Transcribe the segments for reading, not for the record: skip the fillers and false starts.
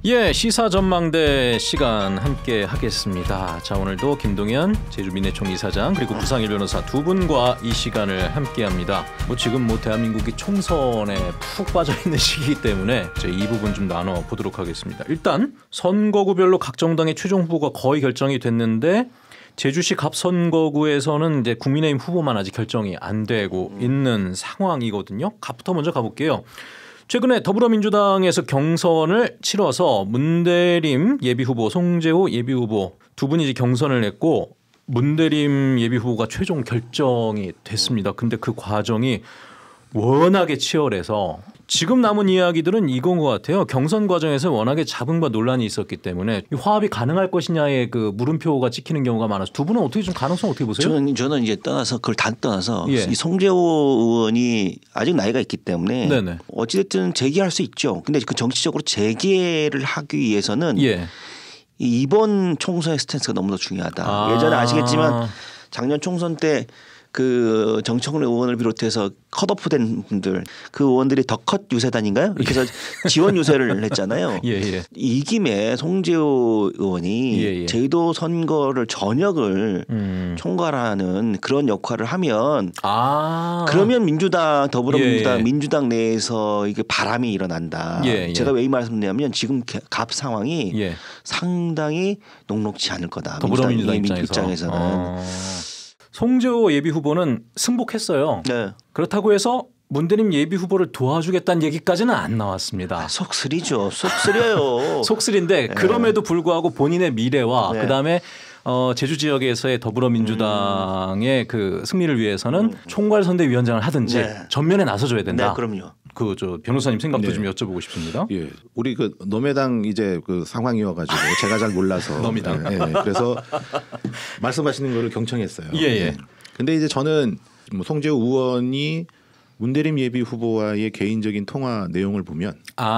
예, 시사전망대 시간 함께 하겠습니다. 자, 오늘도 김동연 제주민해총 이사장 그리고 구상일 변호사 두 분과 이 시간을 함께합니다. 지금 대한민국이 총선에 푹 빠져있는 시기이기 때문에 이 부분 좀 나눠보도록 하겠습니다. 일단 선거구별로 각 정당의 최종 후보가 거의 결정이 됐는데 제주시 갑 선거구에서는 이제 국민의힘 후보만 아직 결정이 안 되고 있는 상황이거든요. 갑부터 먼저 가볼게요. 최근에 더불어민주당에서 경선을 치러서 문대림 예비후보, 송재호 예비후보 두 분이 이제 경선을 했고 문대림 예비후보가 최종 결정이 됐습니다. 근데 그 과정이 워낙에 치열해서 지금 남은 이야기들은 이건 것 같아요. 경선 과정에서 워낙에 잡음과 논란이 있었기 때문에 화합이 가능할 것이냐의 그 물음표가 찍히는 경우가 많아서 두 분은 어떻게 좀 가능성 어떻게 보세요? 저는 이제 떠나서 그걸 다 떠나서 예. 이 송재호 의원이 아직 나이가 있기 때문에 네네. 어찌됐든 재기할 수 있죠. 근데 그 정치적으로 재기를 하기 위해서는 예. 이번 총선의 스탠스가 너무나 중요하다. 예전에 아시겠지만 작년 총선 때 그 정청래 의원을 비롯해서 컷오프된 분들 그 의원들이 더 컷 유세단인가요? 이렇게 해서 지원 유세를 했잖아요. 예. 이 김에 송재호 의원이 제주도 선거를 전역을 총괄하는 그런 역할을 하면 그러면 민주당 더불어민주당 민주당 내에서 이게 바람이 일어난다. 제가 왜 이 말씀드리냐면 지금 갑 상황이 상당히 녹록지 않을 거다. 더불어민주당 입장에서는. 송재호 예비후보는 승복했어요. 네. 그렇다고 해서 문대림 예비후보를 도와주겠다는 얘기까지는 안 나왔습니다. 속쓰리죠. 속쓰려요. 속쓰리인데 그럼에도 불구하고 본인의 미래와 그다음에 제주 지역에서의 더불어민주당의 그 승리를 위해서는 총괄선대위원장을 하든지 전면에 나서줘야 된다. 네, 그럼요. 변호사님 생각도 좀 여쭤보고 싶습니다. 예, 우리 그 노매당 이제 그 상황이어가지고 제가 잘 몰라서 노매당. 그래서 말씀하시는 거를 경청했어요. 예. 근데 이제 저는 송재호 의원이 문대림 예비 후보와의 개인적인 통화 내용을 보면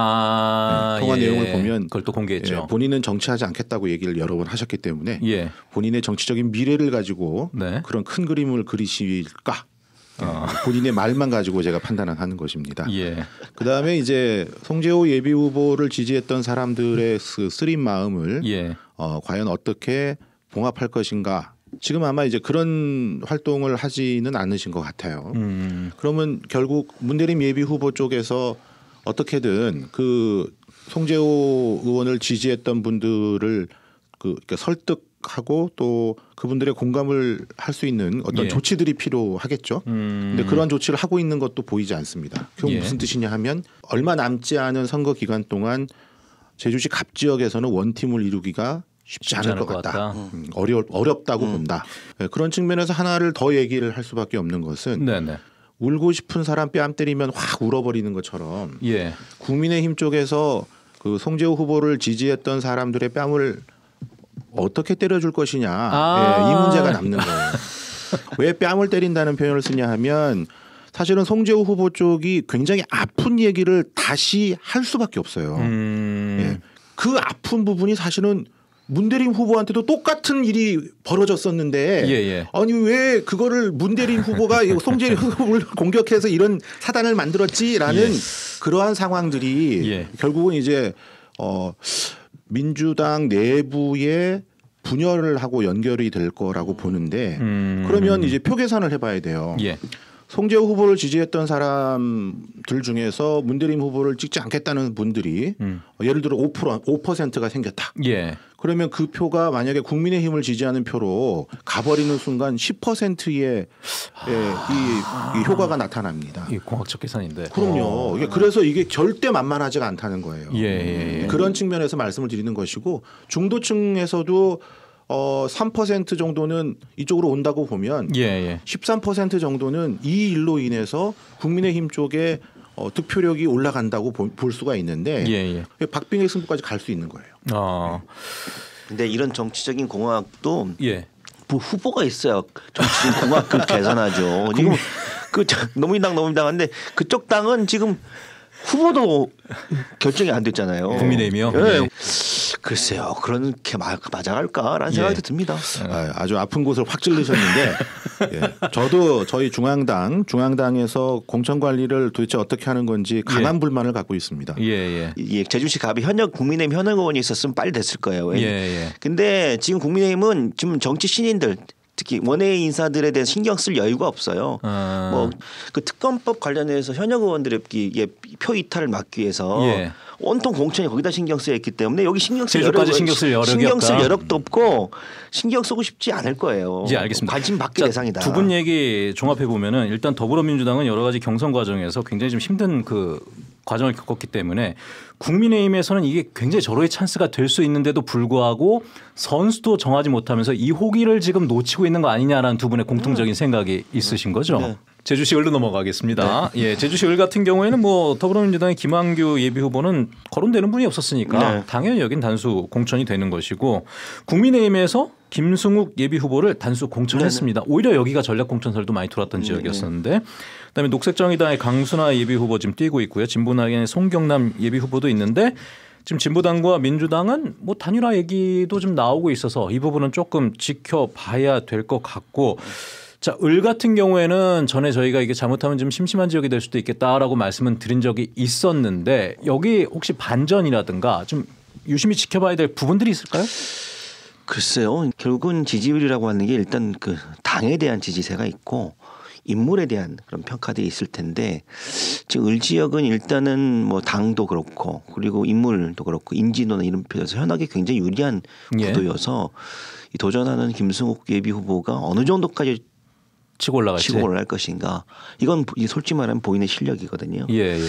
통화 내용을 보면 그걸 또 공개했죠. 본인은 정치하지 않겠다고 얘기를 여러 번 하셨기 때문에 본인의 정치적인 미래를 가지고 그런 큰 그림을 그리실까? 본인의 말만 가지고 제가 판단하는 것입니다. 그다음에 이제 송재호 예비 후보를 지지했던 사람들의 그 쓰린 마음을 과연 어떻게 봉합할 것인가? 지금 아마 이제 그런 활동을 하지는 않으신 것 같아요. 그러면 결국 문대림 예비 후보 쪽에서 어떻게든 그 송재호 의원을 지지했던 분들을 그러니까 설득하고 또 그분들의 공감을 할 수 있는 어떤 조치들이 필요하겠죠. 근데 그러한 조치를 하고 있는 것도 보이지 않습니다. 그게 무슨 뜻이냐 하면 얼마 남지 않은 선거 기간 동안 제주시 갑 지역에서는 원팀을 이루기가 쉽지 않을 것 같다. 어렵다고 본다. 그런 측면에서 하나를 더 얘기를 할 수밖에 없는 것은 울고 싶은 사람 뺨 때리면 확 울어버리는 것처럼 국민의힘 쪽에서 그 송재호 후보를 지지했던 사람들의 뺨을 어떻게 때려줄 것이냐 이 문제가 남는 거예요. 왜 뺨을 때린다는 표현을 쓰냐 하면 사실은 송재호 후보 쪽이 굉장히 아픈 얘기를 다시 할 수밖에 없어요. 그 아픈 부분이 사실은 문대림 후보한테도 똑같은 일이 벌어졌었는데 아니 왜 그거를 문대림 후보가 송재호 후보를 공격해서 이런 사단을 만들었지라는 그러한 상황들이 결국은 이제 민주당 내부의 분열을 하고 연결이 될 거라고 보는데 그러면 이제 표 계산을 해봐야 돼요. 송재호 후보를 지지했던 사람들 중에서 문대림 후보를 찍지 않겠다는 분들이 예를 들어 5%가 생겼다. 그러면 그 표가 만약에 국민의힘을 지지하는 표로 가버리는 순간 10%의 이 효과가 나타납니다. 공학적 계산인데. 그럼요. 그래서 이게 절대 만만하지가 않다는 거예요. 그런 측면에서 말씀을 드리는 것이고 중도층에서도 3% 정도는 이쪽으로 온다고 보면 13% 정도는 이 일로 인해서 국민의힘 쪽에 득표력이 올라간다고 볼 수가 있는데 박빙의 승부까지 갈 수 있는 거예요. 근데 이런 정치적인 공학도 후보가 있어야 정치적인 공학을 계산하죠. 지금 그 노민당한데 그쪽 당은 지금 후보도 결정이 안 됐잖아요. 국민의힘이요? 글쎄요, 그렇게 맞아갈까라는 생각이 듭니다. 아주 아픈 곳을 확 찔르셨는데 예. 저도 저희 중앙당에서 공천 관리를 도대체 어떻게 하는 건지 강한 불만을 갖고 있습니다. 제주시 갑이 국민의힘 현역 의원이 있었으면 빨리 됐을 거예요. 근데 지금 국민의힘은 지금 정치 신인들 특히 원외 인사들에 대해 신경 쓸 여유가 없어요. 뭐 그 특검법 관련해서 현역 의원들의 표 이탈을 막기 위해서 온통 공천이 거기다 신경 쓰여 있기 때문에 여기 신경 쓸 여력도 없고 신경 쓰고 싶지 않을 거예요. 알겠습니다. 관심 받기 대상이다. 두 분 얘기 종합해 보면은 일단 더불어민주당은 여러 가지 경선 과정에서 굉장히 좀 힘든 그 과정을 겪었기 때문에 국민의힘에서는 이게 굉장히 절호의 찬스가 될 수 있는데도 불구하고 선수도 정하지 못하면서 이 호기를 지금 놓치고 있는 거 아니냐라는 두 분의 공통적인 생각이 있으신 거죠. 네. 제주시 을로 넘어가겠습니다. 네. 제주시 을 같은 경우에는 뭐 더불어민주당의 김한규 예비후보는 거론되는 분이 없었으니까 당연히 여긴 단수 공천이 되는 것이고 국민의힘에서 김승욱 예비후보를 단수 공천했습니다. 오히려 여기가 전략공천설도 많이 돌았던 지역이었었는데 그다음에 녹색정의당의 강순하 예비후보 지금 뛰고 있고요. 진보당의 송경남 예비후보도 있는데 지금 진보당과 민주당은 뭐 단일화 얘기도 좀 나오고 있어서 이 부분은 조금 지켜봐야 될 것 같고 자, 을 같은 경우에는 전에 저희가 이게 잘못하면 좀 심심한 지역이 될 수도 있겠다라고 말씀은 드린 적이 있었는데 여기 혹시 반전이라든가 좀 유심히 지켜봐야 될 부분들이 있을까요? 글쎄요. 결국은 지지율이라고 하는 게 일단 그 당에 대한 지지세가 있고 인물에 대한 그런 평가들이 있을 텐데 지금 을 지역은 일단은 뭐 당도 그렇고 그리고 인물도 그렇고 인지도나 이런 표에서 현역이 굉장히 유리한 구도여서 이 도전하는 김승욱 예비 후보가 어느 정도까지 치고 올라갈 것인가. 이건 솔직히 말하면 본인의 실력이거든요.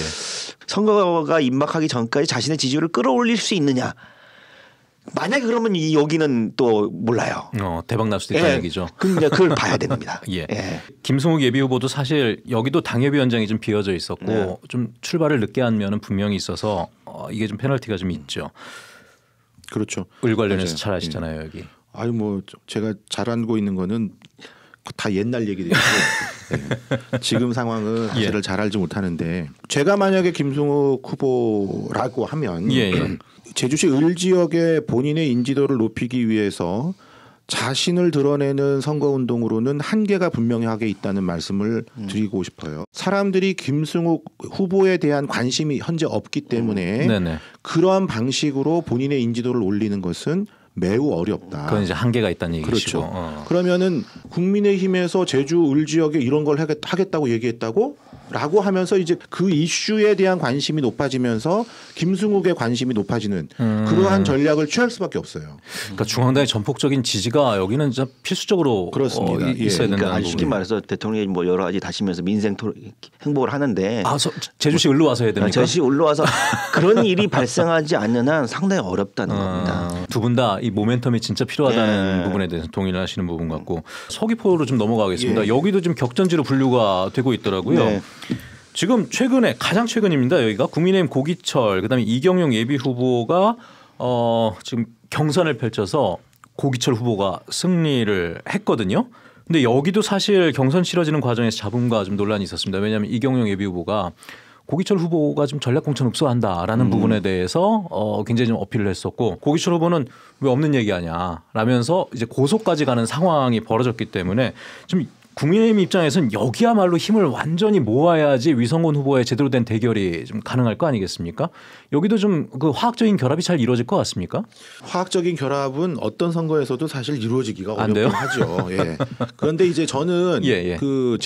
선거가 임박하기 전까지 자신의 지지율을 끌어올릴 수 있느냐. 만약에 그러면 여기는 또 몰라요. 대박 날 수도 있다는 얘기죠. 근데 그걸 봐야 됩니다. 김승욱 예비 후보도 사실 여기도 당협위원장이 좀 비어져 있었고 좀 출발을 늦게 한 면은 분명히 있어서 이게 좀 페널티가 좀 있죠. 그렇죠. 을 관련해서 잘 아시잖아요 여기. 아유 뭐 제가 잘 알고 있는 거는 다 옛날 얘기들이고 지금 상황은 사실을 잘 알지 못하는데 제가 만약에 김승욱 후보라고 하면 제주시 을 지역의 본인의 인지도를 높이기 위해서 자신을 드러내는 선거운동으로는 한계가 분명하게 있다는 말씀을 드리고 싶어요. 사람들이 김승욱 후보에 대한 관심이 현재 없기 때문에 그러한 방식으로 본인의 인지도를 올리는 것은 매우 어렵다. 그건 이제 한계가 있다는 얘기시고. 그렇죠. 그러면은 국민의힘에서 제주 을 지역에 이런 걸 하겠다고 얘기했다고? 라고 하면서 이제 그 이슈에 대한 관심이 높아지면서 김승욱의 관심이 높아지는 그러한 전략을 취할 수밖에 없어요. 그러니까 중앙당의 전폭적인 지지가 여기는 진짜 필수적으로 그렇습니다. 있어야 된다는 그러니까 쉽게 말해서 대통령이 뭐 여러 가지 다시면서 민생 행보를 하는데 제주시 을로 와서 해야 됩니까? 제주시 을로 와서 그런 일이 발생하지 않는 한 상당히 어렵다는 겁니다. 두 분 다 이 모멘텀이 진짜 필요하다는 부분에 대해서 동의를 하시는 부분 같고 서귀포로 좀 넘어가겠습니다. 여기도 좀 격전지로 분류가 되고 있더라고요. 지금 최근에 가장 최근입니다. 여기가 국민의힘 고기철 그다음에 이경용 예비 후보가 지금 경선을 펼쳐서 고기철 후보가 승리를 했거든요. 근데 여기도 사실 경선 치러지는 과정에서 잡음과 좀 논란이 있었습니다. 왜냐하면 이경용 예비 후보가 고기철 후보가 좀 전략 공천 흡수한다라는 부분에 대해서 굉장히 좀 어필을 했었고 고기철 후보는 왜 없는 얘기하냐 라면서 이제 고소까지 가는 상황이 벌어졌기 때문에 좀 국민의힘 입장에서는 여기야말로 힘을 완전히 모아야지 위성곤 후보의 제대로 된 대결이 좀 가능할 거 아니겠습니까? 여기도 좀 그 화학적인 결합이 잘 이루어질 것 같습니까? 화학적인 결합은 어떤 선거에서도 사실 이루어지기가 어렵긴 하죠. 그런데 이제 저는 그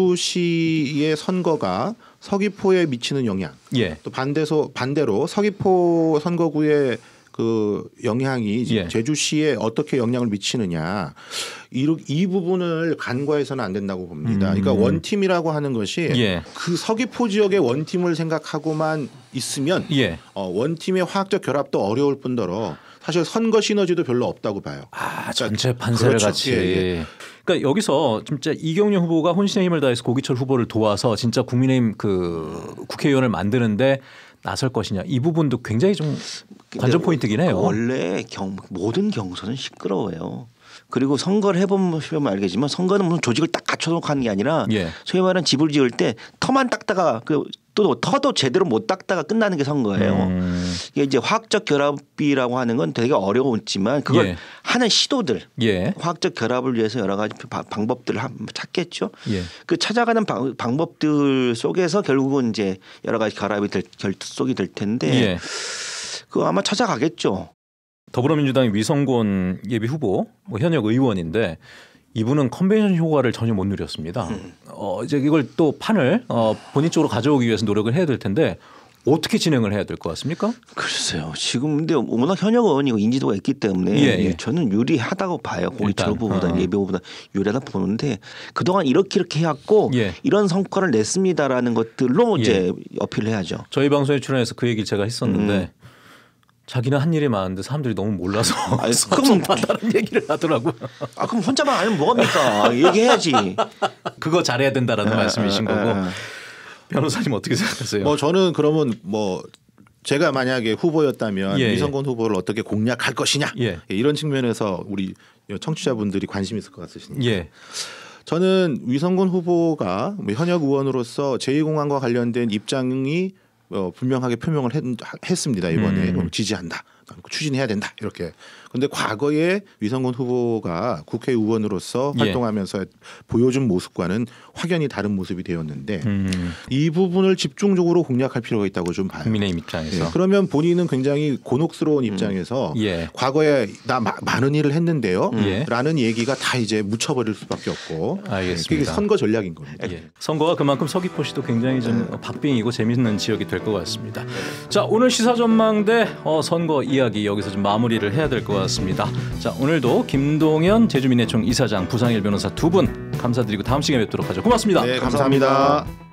제주시의 선거가 서귀포에 미치는 영향, 또 반대로 서귀포 선거구의 그 영향이 제주시에 어떻게 영향을 미치느냐 이 부분을 간과해서는 안 된다고 봅니다. 그러니까 원팀이라고 하는 것이 그 서귀포 지역의 원팀을 생각하고만 있으면 원팀의 화학적 결합도 어려울 뿐더러 사실 선거 시너지도 별로 없다고 봐요. 전체 판세를 같이. 그러니까 여기서 진짜 이경용 후보가 혼신의 힘을 다해서 고기철 후보를 도와서 진짜 국민의힘 그 국회의원을 만드는데 나설 것이냐 이 부분도 굉장히 좀 관전 포인트긴 해요. 원래 모든 경선은 시끄러워요. 그리고 선거를 해보면 알겠지만 선거는 무슨 조직을 딱 갖춰놓고 하는 게 아니라 소위 말하는 집을 지을 때 터만 닦다가 그 또 터도 제대로 못 닦다가 끝나는 게 선거예요. 이게 이제 화학적 결합이라고 하는 건 되게 어려웠지만 그걸 예. 하는 시도들, 예. 화학적 결합을 위해서 여러 가지 방법들을 찾겠죠. 예. 그 찾아가는 방법들 속에서 결국은 이제 여러 가지 결합이 결속이 될 텐데 예. 그 아마 찾아가겠죠. 더불어민주당의 위성곤 예비 후보, 뭐 현역 의원인데 이분은 컨벤션 효과를 전혀 못 누렸습니다. 이제 이걸 또 판을 본인 쪽으로 가져오기 위해서 노력을 해야 될 텐데 어떻게 진행을 해야 될 것 같습니까? 글쎄요. 지금 근데 워낙 현역 의원이고 인지도가 있기 때문에 예. 저는 유리하다고 봐요. 고기철 후보보다 예비 후보보다 유리하다 보는데 그동안 이렇게 해왔고 예. 이런 성과를 냈습니다라는 것들로 이제 어필을 해야죠. 저희 방송에 출연해서 그 얘기를 제가 했었는데 자기는 한 일이 많은데 사람들이 너무 몰라서 섭섭하다는 얘기를 하더라고요. 그럼 혼자만 알면 뭐합니까? 얘기해야지. 그거 잘해야 된다라는 말씀이신 거고. 변호사님 어떻게 생각하세요? 저는 그러면 제가 만약에 후보였다면 위성곤 후보를 어떻게 공략할 것이냐 이런 측면에서 우리 청취자분들이 관심 있을 것 같으십니다. 저는 위성곤 후보가 현역 의원으로서 제2공항과 관련된 입장이 분명하게 표명을 했습니다. 이번에 지지한다. 추진해야 된다. 이렇게. 그런데 과거에 위성곤 후보가 국회의원으로서 활동하면서 보여준 모습과는 확연히 다른 모습이 되었는데 이 부분을 집중적으로 공략할 필요가 있다고 좀 봐요. 국민의힘 입장에서. 그러면 본인은 굉장히 곤혹스러운 입장에서 과거에 나 많은 일을 했는데요. 라는 얘기가 다 이제 묻혀버릴 수밖에 없고. 알겠습니다. 그게 선거 전략인 겁니다. 선거가 그만큼 서귀포시도 굉장히 좀 박빙이고 재밌는 지역이 될 것 같습니다. 자, 오늘 시사전망대 선거 이야기 여기서 좀 마무리를 해야 될 것 같습니다. 자, 오늘도 김동연 제주민해총 이사장, 부상일 변호사 두 분 감사드리고 다음 시간에 뵙도록 하죠. 고맙습니다. 네, 감사합니다.